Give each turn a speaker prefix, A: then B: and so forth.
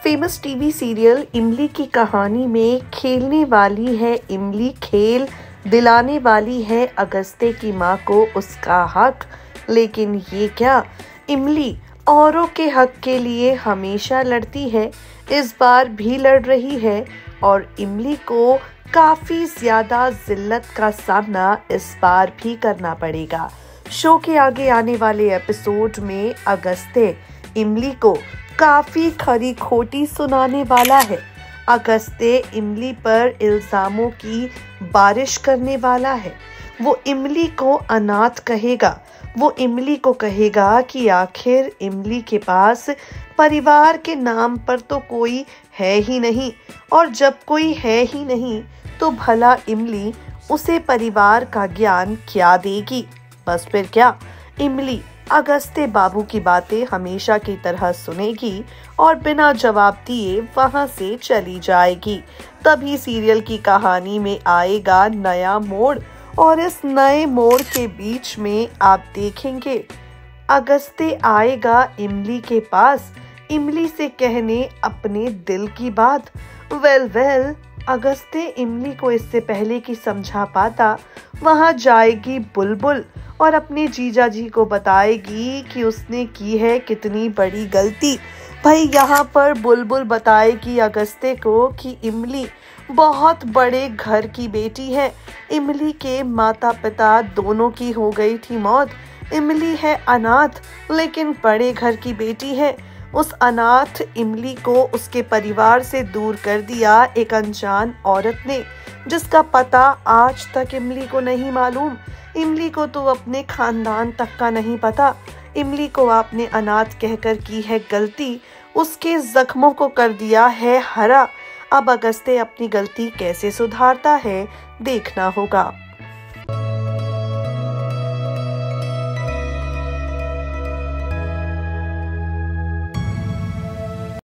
A: Famous TV serial इमली की कहानी में खेलने वाली है इमली, खेल दिलाने वाली है अगस्त्य की माँ को उसका हक। लेकिन ये क्या, इमली औरों के हक के लिए हमेशा लड़ती है, इस बार भी लड़ रही है और इमली को काफी ज्यादा जिल्लत का सामना इस बार भी करना पड़ेगा। शो के आगे आने वाले एपिसोड में अगस्त्य इमली को काफी खरी खोटी सुनाने वाला है। अगस्त्य इमली पर इल्जामों की बारिश करने वाला है। वो इमली को अनाथ कहेगा। वो इमली को कहेगा कि आखिर इमली के पास परिवार के नाम पर तो कोई है ही नहीं, और जब कोई है ही नहीं तो भला इमली उसे परिवार का ज्ञान क्या देगी। बस फिर क्या, इमली अगस्त्य बाबू की बातें हमेशा की तरह सुनेगी और बिना जवाब दिए वहां से चली जाएगी। तभी सीरियल की कहानी में आएगा नया मोड़, और इस नए मोड़ के बीच में आप देखेंगे अगस्त्य आएगा इमली के पास, इमली से कहने अपने दिल की बात। वेल अगस्त्य इमली को इससे पहले कि समझा पाता, वहां जाएगी बुलबुल और अपने जीजा जी को बताएगी कि उसने की है कितनी बड़ी गलती। भाई यहाँ पर बुलबुल बताएगी अगस्त्य को कि इमली बहुत बड़े घर की बेटी है। इमली के माता पिता दोनों की हो गई थी मौत। इमली है अनाथ, लेकिन बड़े घर की बेटी है। उस अनाथ इमली को उसके परिवार से दूर कर दिया एक अनजान औरत ने, जिसका पता आज तक इमली को नहीं मालूम। इमली को तो अपने खानदान तक का नहीं पता। इमली को आपने अनाथ कहकर की है गलती, उसके जख्मों को कर दिया है हरा। अब अगस्त्य अपनी गलती कैसे सुधारता है, देखना होगा।